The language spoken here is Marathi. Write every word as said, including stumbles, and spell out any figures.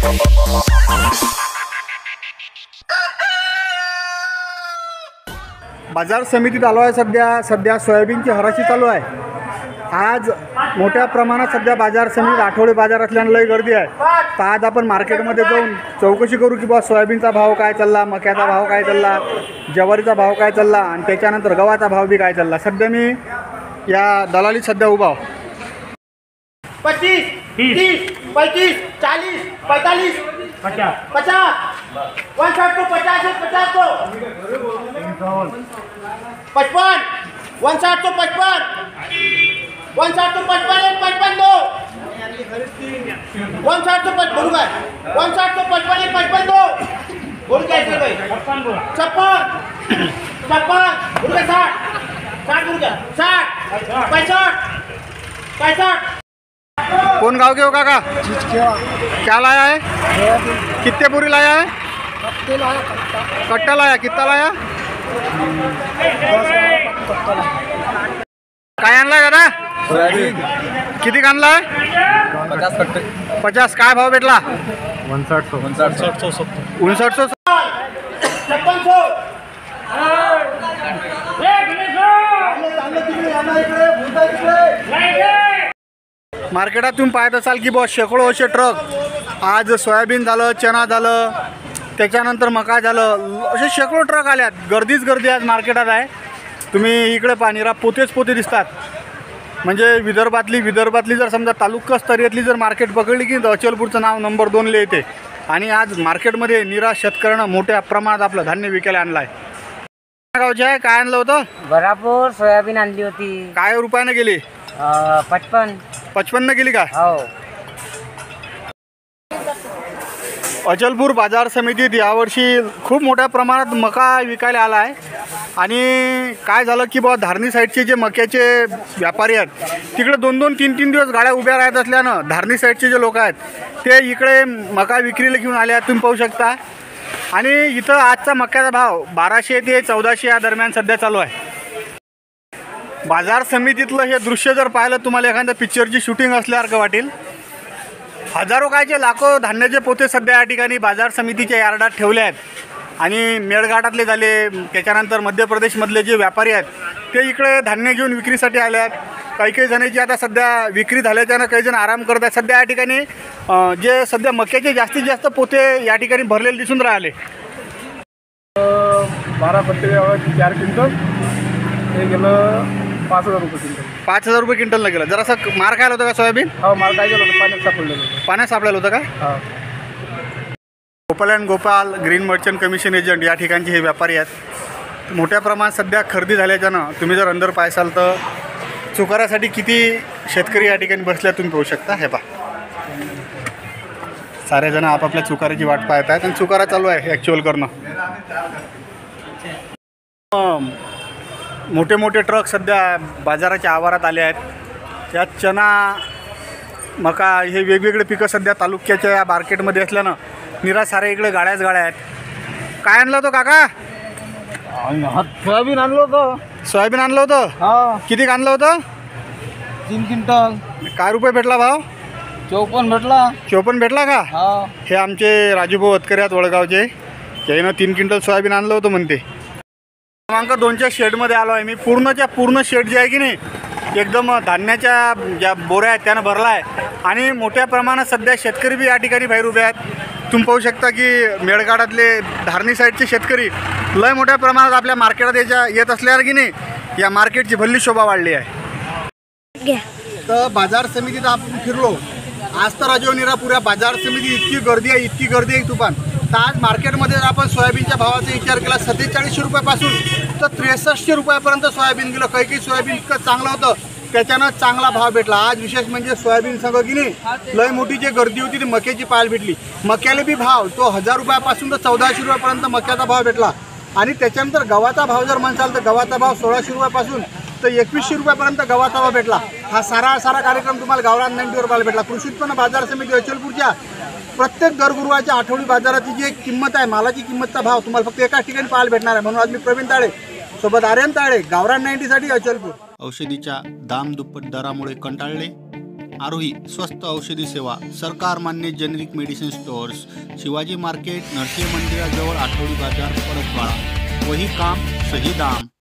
बाजार समितीत आलो आहे। सध्या सध्या सोयाबीनची हराशी चालू आहे। आज मोठ्या प्रमाणात सध्या बाजार समितीत आठवडे बाजार असल्याने लई गर्दी आहे। तर आज आपण मार्केटमध्ये जाऊन चौकशी करू की बा सोयाबीनचा भाव काय चालला, मक्याचा भाव काय चालला, ज्वारीचा भाव काय चालला आणि त्याच्यानंतर गव्हाचा भाव बी काय चालला। सध्या मी या दलालीत सध्या उभा आहे। पच्चीस, तीस, पैंतीस, चालीस, पैंतालीस, पचास, पचास, वन साठ को पचास है, पचास को पचपन, वन साठ को पचपन, वन साठ को पचपन एक पचपन दो, वन साठ को पचपन बोल गए, वन साठ को पचपन एक पचपन दो, बोल गए सर भाई, छप्पन, छप्पन, छप्पन, बोल गए साठ, साठ बोल गया, साठ, पैंसठ, पैंसठ। कौन गाँव के हो काका? क्या लाया है? कितने पूरी लाया है? कट्टा लाया। कितना लाया? काय आणलाय दादा? किती आणलाय? पचास कट्टे। पचास। काय भाव भेटला? उनसठ सौ उनसठ सौ सत्तर उनसठ सौ छप्पन सौ मार्केटात तुम्ही पाहत असाल की बॉस शेकडो असे ट्रक आज सोयाबीन झालं, चना झालं, त्याच्यानंतर मका झालं, असे शेकडो ट्रक आल्यात। गर्दीच गर्दी आज मार्केटात आहे। तुम्ही इकडे पाणीरा पोतेच पोते दिसतात। म्हणजे विदर्भातली विदर्भातली जर समजा तालुका स्तरीयतली जर मार्केट पकडली की अचलपूरचं नाव नंबर दोनला येते। आणि आज मार्केटमध्ये निरा शेतकऱ्यांना मोठ्या प्रमाणात आपलं धान्य विकायला आणलं आहे। गावचे आहे काय आणलं होतं? बरापूर सोयाबीन आणली होती। काय रुपयाने गेली? पचपन पचपन्न गेली का? हो। अचलपूर बाजार समितीत यावर्षी खूप मोठ्या प्रमाणात मका विकायला आला आहे। आणि काय झालं की बा धारणी साईडचे जे मक्याचे व्यापारी आहेत तिकडे दोन दोन तीन तीन दिवस गाड्या उभ्या राहत असल्यानं धारणी साईडचे जे लोक आहेत ते इकडे मका विक्रीला घेऊन आले आहेत। तुम्ही पाहू शकता। आणि इथं आजचा मक्याचा भाव बाराशे ते चौदाशे या दरम्यान सध्या चालू आहे। बाजार समितीतलं हे दृश्य जर पाहिलं तुम्हाला एखाद्या पिक्चरची शूटिंग असल्यासारखं वाटेल। हजारो कायचे लाखो धान्याचे पोते सध्या या ठिकाणी बाजार समितीच्या यार्डात ठेवले आहेत। आणि मेळघाटातले झाले, त्याच्यानंतर मध्य प्रदेशमधले जे व्यापारी आहेत ते इकडे धान्य घेऊन विक्रीसाठी आले आहेत। काही काही जणांची आता सध्या विक्री झाल्याच्यानं काही जण आराम करत आहेत। सध्या या ठिकाणी जे सध्या मक्याचे जास्तीत जास्त पोते या ठिकाणी भरलेले दिसून राहिले। बारा पट्टे चार क्विंटल हे गेलं पाच हजार रुपये क्विंटल। पाच हजार रुपये क्विंटलला गेलं। जरासा मार खायला होतं का सोयाबीन? हो, माल काय गेलं होतं, पाण्यात सापडलेलं होतं। पाण्यात सापडलेलं होतं का? हा। Gopal and Gopal green merchant commission agent या ठिकाणचे हे व्यापारी आहेत। मोठ्या प्रमाणात सध्या खरेदी झाल्याच्यानं तुम्ही जर अंदर पाहाल तर चुकारासाठी किती शेतकरी या ठिकाणी बसल्या तुम्ही पाहू शकता। हे पहा सारे जण आपापल्या चुकाराची वाट पाहत आहेत आणि चुकारा चालू आहे ॲक्च्युअल करणं। मोठे मोठे ट्रक सध्या बाजाराच्या आवारात आले आहेत। यात चना, मका हे वेगवेगळे पिकं सध्या तालुक्याच्या या मार्केटमध्ये असल्यानं निरा सारे इकडे गाड्याच गाड्या आहेत। काय आणलं होतं काका? सोयाबीन आणलं होतं। सोयाबीन आणलं होतं? हा। किती आणलं होतं? तीन क्विंटल। काय रुपये भेटला भाव? चौपन्न भेटला। चौपन्न भेटला का? हा। हे आमचे राजूभाऊ अतकरे आहेत वडगावचे, त्यानं तीन क्विंटल सोयाबीन आणलं होतं म्हणते। क्रमांक दोनच्या शेडमध्ये आलो आहे मी। पूर्णच्या पूर्ण शेड जे आहे की नाही एकदम धान्याच्या ज्या बोऱ्या आहेत त्यानं भरला आहे। आणि मोठ्या प्रमाणात सध्या शेतकरी बी या ठिकाणी बाहेर उभे आहेत। तुम्ही पाहू शकता की मेळघाटातले धारणी साईडचे शेतकरी लय मोठ्या प्रमाणात आपल्या मार्केटात याच्या येत असल्यावर की नाही या मार्केटची भल्ली शोभा वाढली आहे। तर बाजार समितीत आपण फिरलो आज तर राजवनिरा पुऱ्या बाजार समिती इतकी गर्दी आहे इतकी गर्दी आहे तुफान। तर आज मार्केटमध्ये जर आपण सोयाबीनच्या भावाचा विचार केला सत्तेचाळीसशे रुपयापासून तर त्रेसष्टशे रुपयापर्यंत सोयाबीन गेलं। काही काही सोयाबीन इतकं चांगलं होतं त्याच्यानं चांगला भाव भेटला। आज विशेष म्हणजे सोयाबीन संघ की नाही लय मोठी जी गर्दी होती ती मक्याची पाहायला भेटली। मक्याला बी भाव तो हजार रुपयापासून तर चौदाशे रुपयापर्यंत मक्याचा भाव भेटला। आणि त्याच्यानंतर गव्हाचा भाव जर म्हणसाल तर गव्हाचा भाव सोळाशे रुपयापासून तर एकवीसशे रुपयापर्यंत गव्हाचा भाव भेटला। हा सारा सारा कार्यक्रम तुम्हाला गावरान नाईन्टीवर पाहायला भेटला। कृषी उत्पन्न बाजार समिती अचलपूरच्या प्रत्येक दर गुरुवारच्या आठवडी बाजाराची जी एक किंमत आहे मालाची किंमतचा भाव तुम्हाला फक्त एकाच ठिकाणी पाहायला भेटणार आहे। म्हणून आज मी प्रवीण ताळे सोबत आर्यन ताळे गावरान नाईन्टी साठी अचलपूर। औषधीच्या दाम दुप्पट दरामुळे कंटाळले आरोही स्वस्त औषधी सेवा, सरकार मान्य generic medicine stores, Shivaji market, नरसिंह मंदिराजवळ, आठवडी बाजार, परतवाडा. वही काम सही दाम.